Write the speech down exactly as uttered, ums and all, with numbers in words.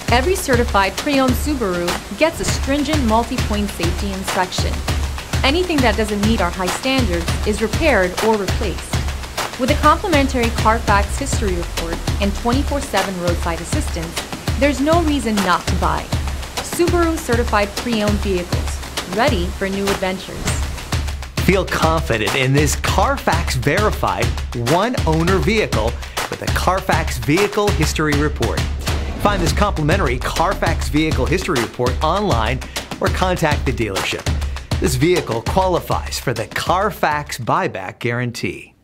Every certified pre-owned Subaru gets a stringent multi-point safety inspection. Anything that doesn't meet our high standards is repaired or replaced. With a complimentary Carfax history report and twenty-four seven roadside assistance, there's no reason not to buy. Subaru certified pre-owned vehicles, ready for new adventures. Feel confident in this Carfax verified one-owner vehicle with a Carfax Vehicle History Report. Find this complimentary Carfax Vehicle History Report online or contact the dealership. This vehicle qualifies for the Carfax Buyback Guarantee.